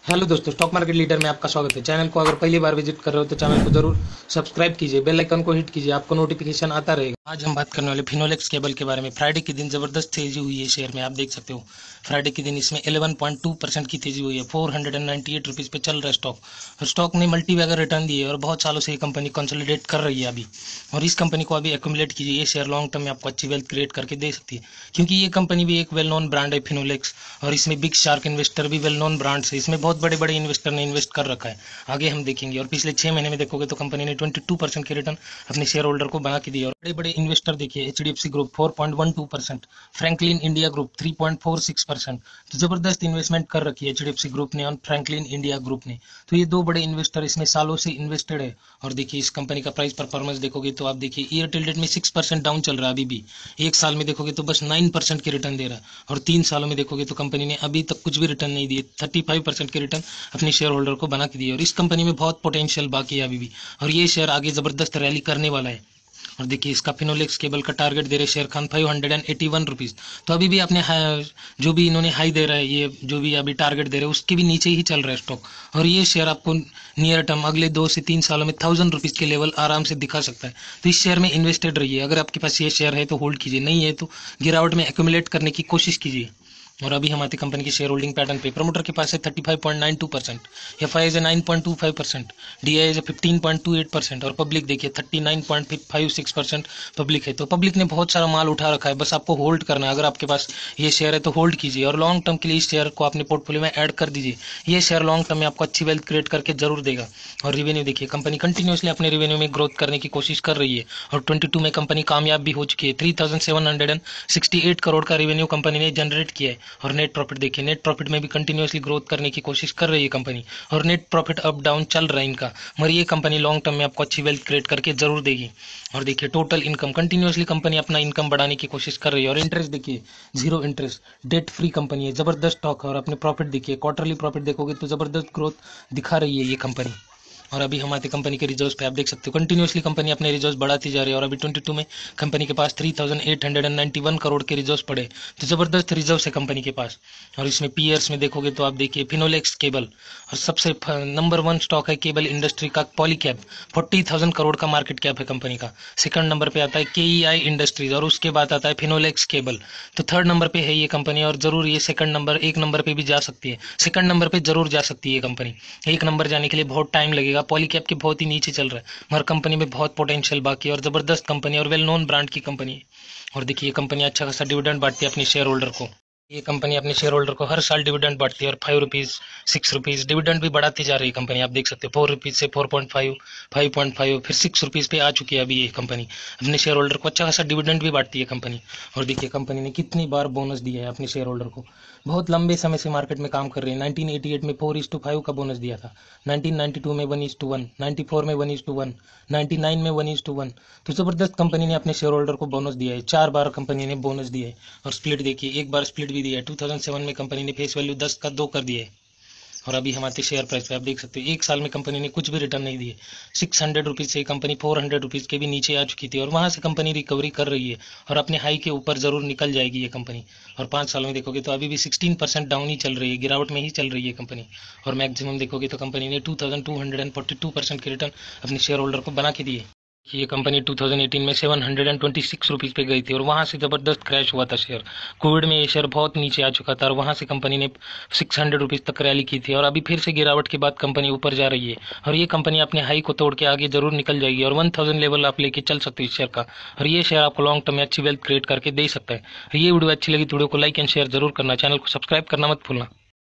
Hello दोस्तों, stock market leader में आपका स्वागत है। चैनल को अगर पहली बार विजिट कर रहे हो तो चैनल को जरूर सब्सक्राइब कीजिए, बेल आइकन को हिट कीजिए, आपको नोटिफिकेशन आता रहेगा। आज हम बात करने वाले फिनोलेक्स केबल के बारे में। फ्राइडे के दिन जबरदस्त तेजी हुई है शेयर में, आप देख सकते हो। फ्राइडे के दिन इसमें 11.2% की तेजी हुई है। 498 रुपीज़ पे चल रहा है स्टॉक। और स्टॉक ने मल्टी बैगर रिटर्न दिए और बहुत सालों से ये कंपनी कंसोलिडेट कर रही है अभी। और इस कंपनी को अभी एक्यूमुलेट कीजिए, ये शेयर लॉन्ग टर्म में आपको अच्छी वेल्थ क्रिएट करके दे सकती है, क्योंकि ये कंपनी भी एक वेल नोन ब्रांड है फिनोलेक्स। और इसमें बिग शार्क इन्वेस्टर भी वेल नोन ब्रांड्स है, इसमें बहुत बड़े बड़े इन्वेस्टर ने इन्वेस्ट कर रखा है। आगे हम देखेंगे। और पिछले 6 महीने में देखोगे तो कंपनी ने 22% के रिटर्न अपने शेयर होल्डर को बना के दिए। और बड़े बड़े इन्वेस्टर देखिए, HDFC group 4.12%, Franklin India group 3.46%। तो जबरदस्त इन्वेस्टमेंट कर रखी है एचडीएफसी ग्रुप ने और फ्रैंकलिन इंडिया ग्रुप ने। तो ये दो बड़े इन्वेस्टर इसमें सालों से इन्वेस्टेड है। और देखिए इस कंपनी का प्राइस परफॉर्मेंस देखोगे तो आप देखिए ईयर टिल डेट में 6% डाउन चल रहा है अभी भी। एक साल में देखोगे तो बस 9% के रिटर्न दे रहा है। और 3 सालों में देखोगे तो कंपनी ने अभी तक कुछ भी रिटर्न नहीं दिए, 35% के रिटर्न अपने शेयर होल्डर को बना के दिए। और इस कंपनी में बहुत पोटेंशियल बाकी है अभी भी, और ये शेयर आगे जबरदस्त रैली करने वाला है। और देखिए इसका फिनोलेक्स केबल का टारगेट दे रहे शेयर खान 581 रुपीज़। तो अभी भी आपने जो भी इन्होंने हाई दे रहा है, ये जो भी अभी टारगेट दे रहे हैं उसके भी नीचे ही चल रहा है स्टॉक। और ये शेयर आपको नियर टर्म अगले 2 से 3 सालों में 1000 रुपीज़ के लेवल आराम से दिखा सकता है। तो इस शेयर में इन्वेस्टेड रहिए। अगर आपके पास ये शेयर है तो होल्ड कीजिए, नहीं है तो गिरावट में एक्यूमुलेट करने की कोशिश कीजिए। और अभी हमारी कंपनी की शेयर होल्डिंग पैटर्न पे प्रमोटर के पास है 35.92%, एफआई इज 9.25%, डीआई इज 15.28%। और पब्लिक देखिए 39.56% पब्लिक है। तो पब्लिक ने बहुत सारा माल उठा रखा है, बस आपको होल्ड करना है। अगर आपके पास ये शेयर है तो होल्ड कीजिए और लॉन्ग टर्म के लिए इस शेयर को अपने पोर्टफोलियो में ऐड कर दीजिए। ये शेयर लॉन्ग टर्म में आपको अच्छी वेल्थ क्रिएट करके जरूर देगा। और रिवेन्यू देखिए, कंपनी कंटिन्यूसली अपने रिवेन्यू में ग्रोथ करने की कोशिश कर रही है। और 22 में कंपनी कामयाब भी हो चुकी है। 3768 करोड़ का रिवेन्यू कंपनी ने जनरेट किया है। और नेट प्रॉफिट देखिए, नेट प्रॉफिट में भी कंटिन्यूसली ग्रोथ करने की कोशिश कर रही है कंपनी। और नेट प्रॉफिट अप डाउन चल रहा है इनका, मगर ये कंपनी लॉन्ग टर्म में आपको अच्छी वेल्थ क्रिएट करके जरूर देगी। और देखिए टोटल इनकम, कंटिन्यूसली कंपनी अपना इनकम बढ़ाने की कोशिश कर रही है। और इंटरेस्ट देखिए, zero interest, debt free company है, जबरदस्त स्टॉक है। और अपने प्रॉफिट देखिए, क्वार्टरली प्रॉफिट देखोगे तो जबरदस्त ग्रोथ दिखा रही है ये कंपनी। और अभी हमारी कंपनी के रिजर्व्स पे आप देख सकते हो, कंटिन्यूसली कंपनी अपने रिजर्व्स बढ़ाती जा रही है। और अभी 22 में कंपनी के पास 3891 करोड़ के रिजर्व्स पड़े। तो जबरदस्त रिजर्व्स है कंपनी के पास। और इसमें पीयर्स में देखोगे तो आप देखिए फिनोलेक्स केबल, और सबसे नंबर 1 स्टॉक है केबल इंडस्ट्री का पॉलीकैब, 40,000 करोड़ का मार्केट कैप है कंपनी का। सेकंड नंबर पे आता है केईआई इंडस्ट्रीज, और उसके बाद आता है फिनोलेक्स केबल। तो थर्ड नंबर पे है ये कंपनी, और जरूर ये सेकंड नंबर, एक नंबर पे भी जा सकती है, सेकंड नंबर पे जरूर जा सकती है ये कंपनी। एक नंबर जाने के लिए बहुत टाइम लगेगा, पॉलीकैब के बहुत ही नीचे चल रहा है, मगर कंपनी में बहुत पोटेंशियल बाकी है। और जबरदस्त कंपनी और वेल नोन ब्रांड की कंपनी है। और देखिए ये कंपनी अच्छा खासा डिविडेंड बांटती है अपने शेयर होल्डर को। ये कंपनी अपने शेयर होल्डर को हर साल डिविडेंड बांटती है। और 5 रुपीज़, 6 रुपीज़ डिविडेंड भी बढ़ाती जा रही है कंपनी, आप देख सकते हो। 4 रुपीज़ से 4.5, 5.5, फिर 6 रुपीज़ पे आ चुकी है अभी ये कंपनी। अपने शेयर होल्डर को अच्छा खासा डिविडेंड भी बांटती है कंपनी। और देखिए कंपनी ने कितनी बार बोनस दिया है अपने शेयर होल्डर को। बहुत लंबे समय से मार्केट में काम कर रही है। 1988 में 4:5 का बोनस दिया था, 1992 में 1:1, 94 में 1:1, 99 में 1:1। तो जबरदस्त कंपनी ने अपने शेयर होल्डर को बोनस दिया है। 4 बार कंपनी ने बोनस दिया है। और स्प्लिट देखिए, एक बार स्प्लिट भी दिया है। 2007 में कंपनी ने फेस वैल्यू 10 का 2 कर दिया है। और अभी हमारे शेयर प्राइस पे आप देख सकते हो, एक साल में कंपनी ने कुछ भी रिटर्न नहीं दिए। 600 रुपीज़ से कंपनी 400 रुपीज़ के भी नीचे आ चुकी थी, और वहां से कंपनी रिकवरी कर रही है और अपने हाई के ऊपर जरूर निकल जाएगी ये कंपनी। और 5 सालों में देखोगे तो अभी भी 16% डाउन ही चल रही है, गिरावट में ही चल रही है कंपनी। और मैक्सिमम देखोगे तो कंपनी ने 2242% के रिटर्न अपने शेयर होल्डर को बना के दिए। ये कंपनी 2018 में 726 रुपीज़ पे गई थी, और वहां से जबरदस्त क्रैश हुआ था शेयर। कोविड में ये शेयर बहुत नीचे आ चुका था, और वहां से कंपनी ने 600 रुपीज़ तक रैली की थी। और अभी फिर से गिरावट के बाद कंपनी ऊपर जा रही है, और ये कंपनी अपने हाई को तोड़ के आगे जरूर निकल जाएगी। और 1000 लेवल आप लेके चल सकते हो इस शेयर का। और ये शेयर आपको लॉन्ग टर्म में अच्छी वेल्थ क्रिएट करके दे सकता है। ये वीडियो अच्छी लगी तो वीडियो को लाइक एंड शेयर जरूर करना, चैनल को सब्सक्राइब करना मत भूलना।